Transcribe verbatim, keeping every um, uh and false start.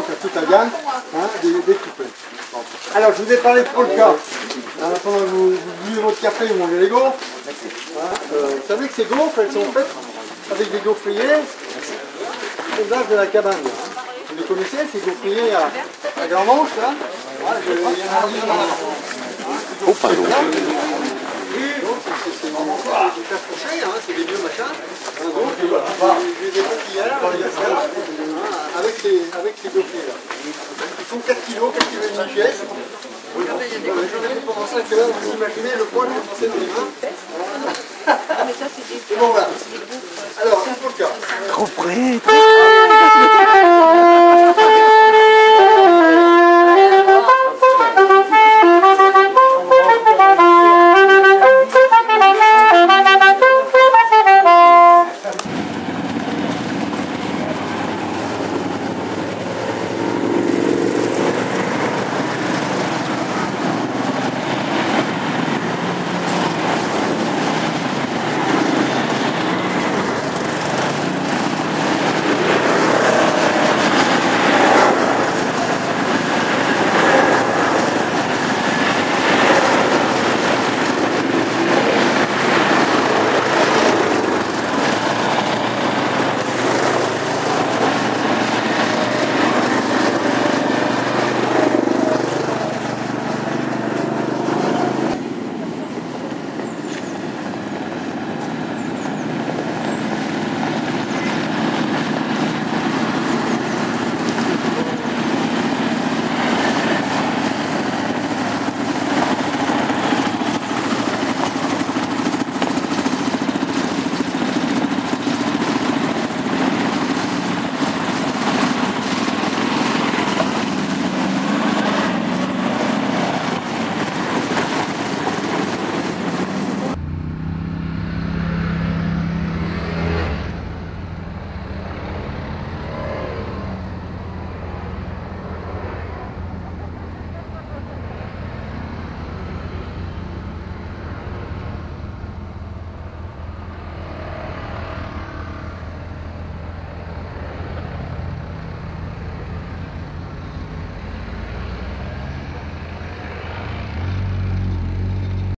donc à toute la gamme, hein, des, des coupés. Alors je vous ai parlé de polka. Hein, pendant que vous, vous buvez votre café, vous mangez les gaufres. Hein, euh, vous savez que ces gaufres, elles sont faites avec des gaufriers au large de la cabane. Hein. Vous les connaissez, ces gaufriers à, à grand manche là. Voilà, je, il y en a un, oh, pardon. Donc c'est vraiment pas du fer couché, hein, c'est des vieux machins. Hein, donc je, je les ai faits hier, hein, avec ces, avec ces gaufriers là. Ils font quatre kilos, quatre kilos et demi pièce. J'en ai pendant cinq heures, vous imaginez le poids que j'ai passé dans les mains.